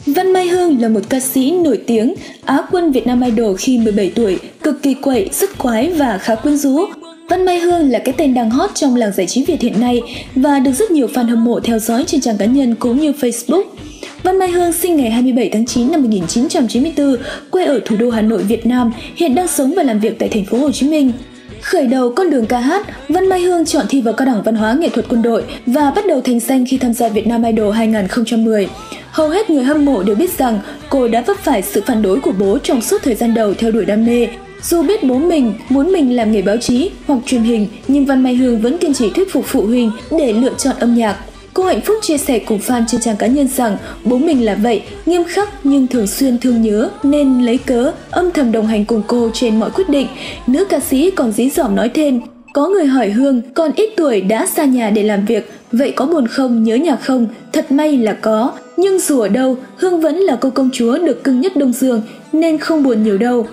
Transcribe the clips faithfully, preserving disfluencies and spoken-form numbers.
Văn Mai Hương là một ca sĩ nổi tiếng, Á quân Việt Nam Idol khi mười bảy tuổi, cực kỳ quậy, sức khoái và khá quyến rũ. Văn Mai Hương là cái tên đang hot trong làng giải trí Việt hiện nay và được rất nhiều fan hâm mộ theo dõi trên trang cá nhân cũng như Facebook. Văn Mai Hương sinh ngày hai mươi bảy tháng chín năm một nghìn chín trăm chín mươi tư, quê ở thủ đô Hà Nội, Việt Nam, hiện đang sống và làm việc tại thành phố Hồ Chí Minh. Khởi đầu con đường ca hát, Văn Mai Hương chọn thi vào Cao đẳng Văn hóa Nghệ thuật Quân đội và bắt đầu thành danh khi tham gia Việt Nam Idol hai không một không. Hầu hết người hâm mộ đều biết rằng cô đã vấp phải sự phản đối của bố trong suốt thời gian đầu theo đuổi đam mê. Dù biết bố mình muốn mình làm nghề báo chí hoặc truyền hình, nhưng Văn Mai Hương vẫn kiên trì thuyết phục phụ huynh để lựa chọn âm nhạc. Cô hạnh phúc chia sẻ cùng fan trên trang cá nhân rằng bố mình là vậy, nghiêm khắc nhưng thường xuyên thương nhớ nên lấy cớ âm thầm đồng hành cùng cô trên mọi quyết định. Nữ ca sĩ còn dí dỏm nói thêm, có người hỏi Hương còn ít tuổi đã xa nhà để làm việc, vậy có buồn không, nhớ nhà không? Thật may là có, nhưng dù ở đâu, Hương vẫn là cô công chúa được cưng nhất Đông Dương nên không buồn nhiều đâu.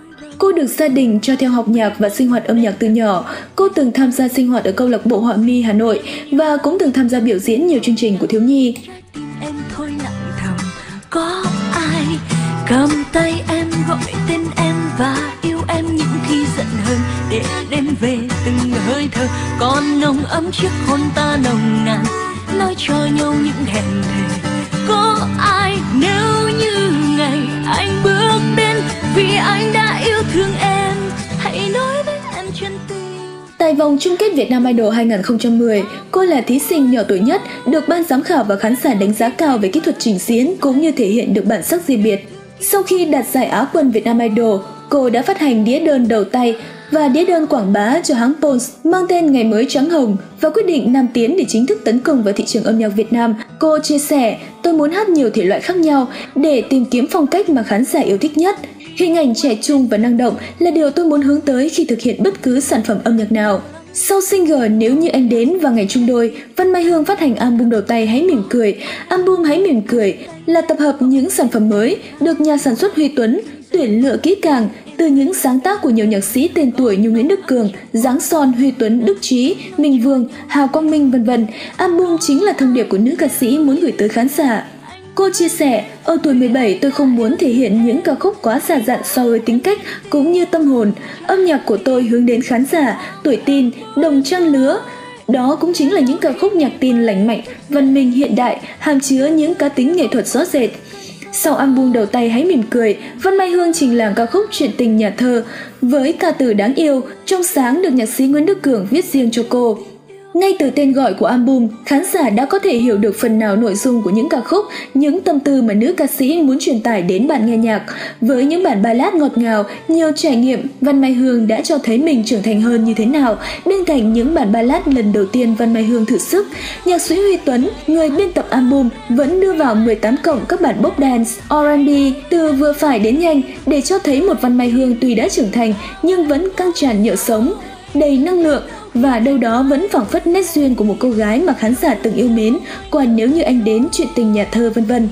Cô được gia đình cho theo học nhạc và sinh hoạt âm nhạc từ nhỏ. Cô từng tham gia sinh hoạt ở câu lạc bộ Họa mi Hà Nội và cũng từng tham gia biểu diễn nhiều chương trình của thiếu nhi. Em thôi nặng thầm, có ai cầm tay em gọi tên em và yêu em những khi giận hờn để đêm về từng hơi thở còn nồng ấm chiếc hôn ta nồng nàn nói cho nhau những hẹn thề. Có ai nếu như ngày anh bước đến vì anh đã yêu thương em, hãy nói với em chân tình. Tại vòng chung kết Việt Nam Idol hai không một không, cô là thí sinh nhỏ tuổi nhất, được ban giám khảo và khán giả đánh giá cao về kỹ thuật trình diễn cũng như thể hiện được bản sắc riêng biệt. Sau khi đạt giải Á quân Việt Nam Idol, cô đã phát hành đĩa đơn đầu tay và đĩa đơn quảng bá cho hãng Pons mang tên Ngày mới trắng hồng và quyết định nam tiến để chính thức tấn công vào thị trường âm nhạc Việt Nam. Cô chia sẻ, tôi muốn hát nhiều thể loại khác nhau để tìm kiếm phong cách mà khán giả yêu thích nhất. Hình ảnh trẻ trung và năng động là điều tôi muốn hướng tới khi thực hiện bất cứ sản phẩm âm nhạc nào. Sau single Nếu như anh đến và Ngày chung đôi, Văn Mai Hương phát hành album đầu tay Hãy mỉm cười. Album Hãy mỉm cười là tập hợp những sản phẩm mới được nhà sản xuất Huy Tuấn tuyển lựa kỹ càng từ những sáng tác của nhiều nhạc sĩ tên tuổi như Nguyễn Đức Cường, Giáng Son, Huy Tuấn, Đức Trí, Minh Vương, Hào Quang Minh, vân vân. Album chính là thông điệp của nữ ca sĩ muốn gửi tới khán giả. Cô chia sẻ, ở tuổi mười bảy tôi không muốn thể hiện những ca khúc quá già dặn so với tính cách cũng như tâm hồn. Âm nhạc của tôi hướng đến khán giả, tuổi teen, đồng trang lứa. Đó cũng chính là những ca khúc nhạc teen lành mạnh, văn minh hiện đại, hàm chứa những cá tính nghệ thuật rõ rệt. Sau album đầu tay Hãy mỉm cười, Văn Mai Hương trình làng ca khúc Chuyện tình nhà thơ với ca từ đáng yêu, trong sáng được nhạc sĩ Nguyễn Đức Cường viết riêng cho cô. Ngay từ tên gọi của album, khán giả đã có thể hiểu được phần nào nội dung của những ca khúc, những tâm tư mà nữ ca sĩ muốn truyền tải đến bạn nghe nhạc. Với những bản ballad ngọt ngào, nhiều trải nghiệm, Văn Mai Hương đã cho thấy mình trưởng thành hơn như thế nào. Bên cạnh những bản ballad lần đầu tiên Văn Mai Hương thử sức, nhạc sĩ Huy Tuấn, người biên tập album, vẫn đưa vào mười tám cộng các bản pop dance, R and B từ vừa phải đến nhanh để cho thấy một Văn Mai Hương tuy đã trưởng thành nhưng vẫn căng tràn nhựa sống, đầy năng lượng. Và đâu đó vẫn phảng phất nét duyên của một cô gái mà khán giả từng yêu mến qua Nếu như anh đến, Chuyện tình nhà thơ, vân vân.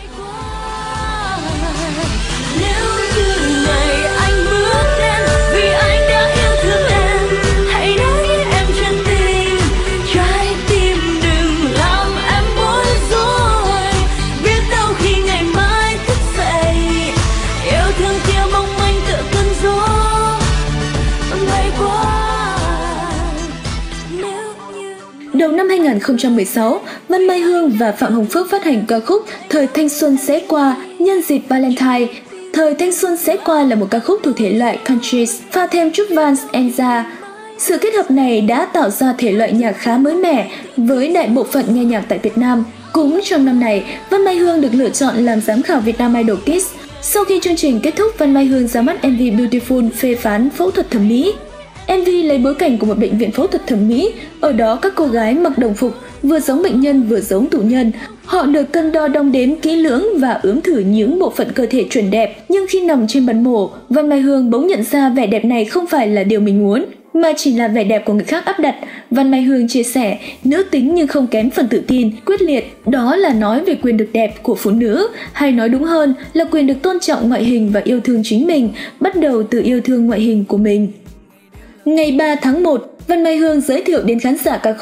Đầu năm hai không một sáu, Văn Mai Hương và Phạm Hồng Phước phát hành ca khúc Thời thanh xuân sẽ qua nhân dịp Valentine. Thời thanh xuân sẽ qua là một ca khúc thuộc thể loại country pha thêm chút Vance Enza. Sự kết hợp này đã tạo ra thể loại nhạc khá mới mẻ với đại bộ phận nghe nhạc tại Việt Nam. Cũng trong năm này, Văn Mai Hương được lựa chọn làm giám khảo Việt Nam Idol Kids. Sau khi chương trình kết thúc, Văn Mai Hương ra mắt em vê Beautiful phê phán phẫu thuật thẩm mỹ. em vê lấy bối cảnh của một bệnh viện phẫu thuật thẩm mỹ, ở đó các cô gái mặc đồng phục, vừa giống bệnh nhân vừa giống tù nhân. Họ được cân đo đong đếm kỹ lưỡng và ướm thử những bộ phận cơ thể chuẩn đẹp, nhưng khi nằm trên bàn mổ, Văn Mai Hương bỗng nhận ra vẻ đẹp này không phải là điều mình muốn, mà chỉ là vẻ đẹp của người khác áp đặt. Văn Mai Hương chia sẻ, nữ tính nhưng không kém phần tự tin, quyết liệt, đó là nói về quyền được đẹp của phụ nữ, hay nói đúng hơn là quyền được tôn trọng ngoại hình và yêu thương chính mình, bắt đầu từ yêu thương ngoại hình của mình. Ngày ba tháng một, Văn Mai Hương giới thiệu đến khán giả ca khúc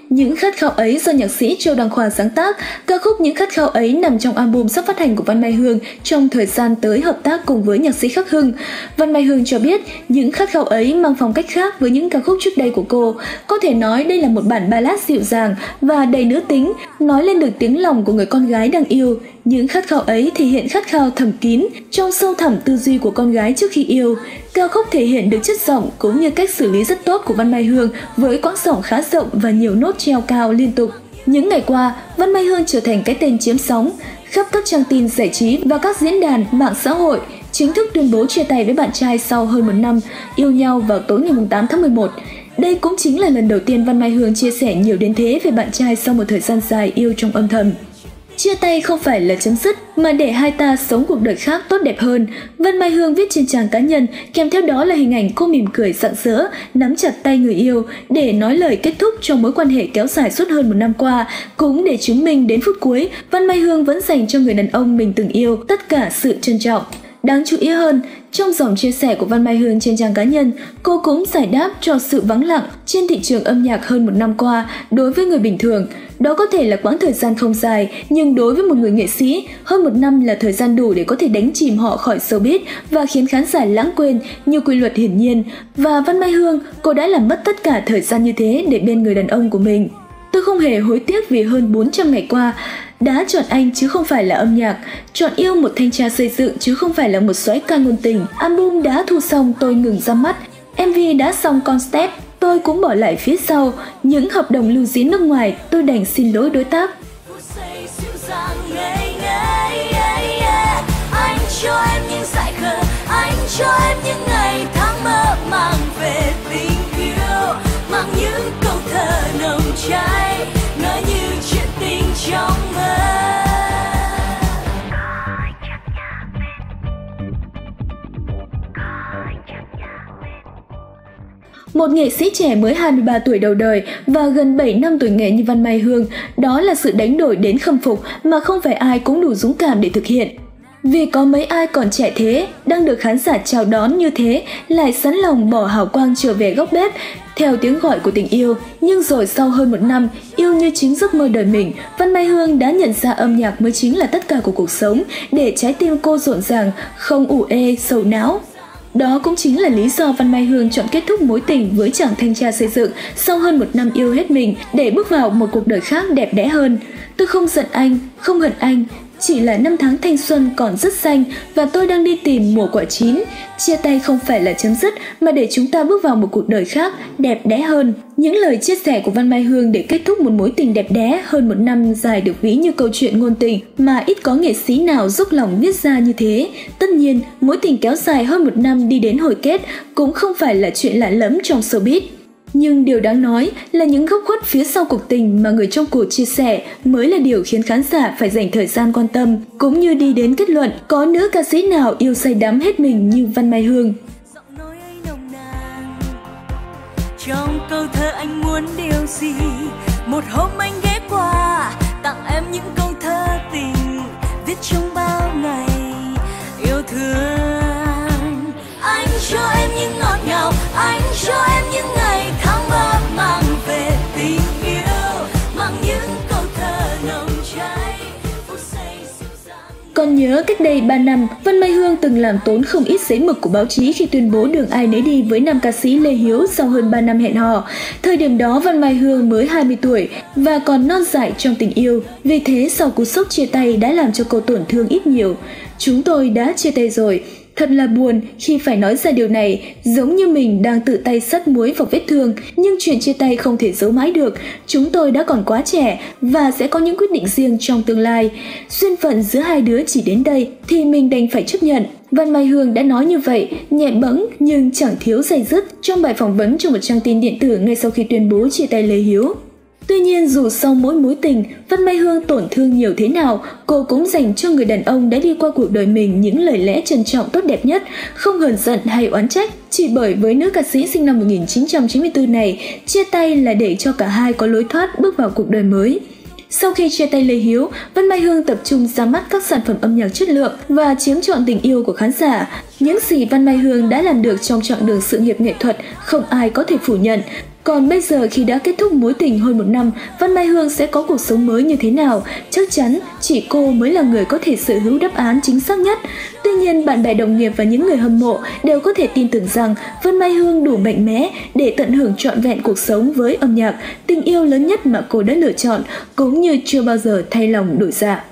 Những khát khao ấy do nhạc sĩ Châu Đăng Khoa sáng tác. Ca khúc Những khát khao ấy nằm trong album sắp phát hành của Văn Mai Hương trong thời gian tới hợp tác cùng với nhạc sĩ Khắc Hưng. Văn Mai Hương cho biết những khát khao ấy mang phong cách khác với những ca khúc trước đây của cô. Có thể nói đây là một bản ballad dịu dàng và đầy nữ tính, nói lên được tiếng lòng của người con gái đang yêu. Những khát khao ấy thể hiện khát khao thầm kín trong sâu thẳm tư duy của con gái trước khi yêu. Ca khúc thể hiện được chất giọng cũng như cách xử lý rất tốt của Văn Mai Hương với quãng giọng khá rộng và nhiều nốt treo cao liên tục. Những ngày qua, Văn Mai Hương trở thành cái tên chiếm sóng khắp các trang tin giải trí và các diễn đàn mạng xã hội, chính thức tuyên bố chia tay với bạn trai sau hơn một năm yêu nhau vào tối ngày tám tháng mười một. Đây cũng chính là lần đầu tiên Văn Mai Hương chia sẻ nhiều đến thế về bạn trai sau một thời gian dài yêu trong âm thầm. Chia tay không phải là chấm dứt mà để hai ta sống cuộc đời khác tốt đẹp hơn, Văn Mai Hương viết trên trang cá nhân, kèm theo đó là hình ảnh cô mỉm cười rạng rỡ, nắm chặt tay người yêu để nói lời kết thúc cho mối quan hệ kéo dài suốt hơn một năm qua. Cũng để chứng minh đến phút cuối, Văn Mai Hương vẫn dành cho người đàn ông mình từng yêu tất cả sự trân trọng. Đáng chú ý hơn, trong dòng chia sẻ của Văn Mai Hương trên trang cá nhân, cô cũng giải đáp cho sự vắng lặng trên thị trường âm nhạc hơn một năm qua đối với người bình thường. Đó có thể là quãng thời gian không dài, nhưng đối với một người nghệ sĩ, hơn một năm là thời gian đủ để có thể đánh chìm họ khỏi showbiz và khiến khán giả lãng quên như quy luật hiển nhiên. Và Văn Mai Hương, cô đã làm mất tất cả thời gian như thế để bên người đàn ông của mình. Tôi không hề hối tiếc vì hơn bốn trăm ngày qua đã chọn anh chứ không phải là âm nhạc, chọn yêu một thanh tra xây dựng chứ không phải là một soái ca ngôn tình. Album đã thu xong tôi ngừng ra mắt, em vê đã xong concept tôi cũng bỏ lại phía sau, những hợp đồng lưu diễn nước ngoài tôi đành xin lỗi đối tác. Anh cho em những dại khờ, anh cho em những ngày tháng mơ màng về tình yêu, mang những câu thơ nồng cháy, nói như chuyện tình trong mơ. Một nghệ sĩ trẻ mới hai mươi ba tuổi đầu đời và gần bảy năm tuổi nghề như Văn Mai Hương, đó là sự đánh đổi đến khâm phục mà không phải ai cũng đủ dũng cảm để thực hiện. Vì có mấy ai còn trẻ thế, đang được khán giả chào đón như thế, lại sẵn lòng bỏ hào quang trở về góc bếp, theo tiếng gọi của tình yêu. Nhưng rồi sau hơn một năm, yêu như chính giấc mơ đời mình, Văn Mai Hương đã nhận ra âm nhạc mới chính là tất cả của cuộc sống, để trái tim cô rộn ràng, không ủ ê, sầu não. Đó cũng chính là lý do Văn Mai Hương chọn kết thúc mối tình với chàng thanh tra xây dựng sau hơn một năm yêu hết mình để bước vào một cuộc đời khác đẹp đẽ hơn. Tôi không giận anh, không hận anh, chỉ là năm tháng thanh xuân còn rất xanh và tôi đang đi tìm mùa quả chín. Chia tay không phải là chấm dứt mà để chúng ta bước vào một cuộc đời khác đẹp đẽ hơn. Những lời chia sẻ của Văn Mai Hương để kết thúc một mối tình đẹp đẽ hơn một năm dài được ví như câu chuyện ngôn tình mà ít có nghệ sĩ nào dốc lòng viết ra như thế. Tất nhiên, mối tình kéo dài hơn một năm đi đến hồi kết cũng không phải là chuyện lạ lẫm trong showbiz. Nhưng điều đáng nói là những góc khuất phía sau cuộc tình mà người trong cuộc chia sẻ mới là điều khiến khán giả phải dành thời gian quan tâm, cũng như đi đến kết luận có nữ ca sĩ nào yêu say đắm hết mình như Văn Mai Hương. Trong câu thơ anh muốn điều gì? Một hôm anh ghé qua tặng em những câu thơ tình viết trong bao ngày yêu thương. Anh cho em những ngọt ngào, anh cho em những ngày tháng mơ màng về tình yêu, mang những câu thơ nồng cháy. Còn nhớ cách đây ba năm, Văn Mai Hương từng làm tốn không ít giấy mực của báo chí khi tuyên bố đường ai nấy đi với nam ca sĩ Lê Hiếu sau hơn ba năm hẹn hò. Thời điểm đó Văn Mai Hương mới hai mươi tuổi và còn non dại trong tình yêu. Vì thế sau cú sốc chia tay đã làm cho cô tổn thương ít nhiều. Chúng tôi đã chia tay rồi. Thật là buồn khi phải nói ra điều này, giống như mình đang tự tay sắt muối vào vết thương, nhưng chuyện chia tay không thể giấu mãi được. Chúng tôi đã còn quá trẻ và sẽ có những quyết định riêng trong tương lai. Duyên phận giữa hai đứa chỉ đến đây thì mình đành phải chấp nhận. Văn Mai Hương đã nói như vậy, nhẹ bẫng nhưng chẳng thiếu dày dứt trong bài phỏng vấn cho một trang tin điện tử ngay sau khi tuyên bố chia tay Lê Hiếu. Tuy nhiên dù sau mỗi mối tình, Văn Mai Hương tổn thương nhiều thế nào, cô cũng dành cho người đàn ông đã đi qua cuộc đời mình những lời lẽ trân trọng tốt đẹp nhất, không hờn giận hay oán trách. Chỉ bởi với nữ ca sĩ sinh năm một nghìn chín trăm chín mươi tư này, chia tay là để cho cả hai có lối thoát bước vào cuộc đời mới. Sau khi chia tay Lê Hiếu, Văn Mai Hương tập trung ra mắt các sản phẩm âm nhạc chất lượng và chiếm trọn tình yêu của khán giả. Những gì Văn Mai Hương đã làm được trong chặng đường sự nghiệp nghệ thuật không ai có thể phủ nhận. Còn bây giờ khi đã kết thúc mối tình hơn một năm, Văn Mai Hương sẽ có cuộc sống mới như thế nào? Chắc chắn chỉ cô mới là người có thể sở hữu đáp án chính xác nhất. Tuy nhiên, bạn bè đồng nghiệp và những người hâm mộ đều có thể tin tưởng rằng Văn Mai Hương đủ mạnh mẽ để tận hưởng trọn vẹn cuộc sống với âm nhạc, tình yêu lớn nhất mà cô đã lựa chọn, cũng như chưa bao giờ thay lòng đổi dạ.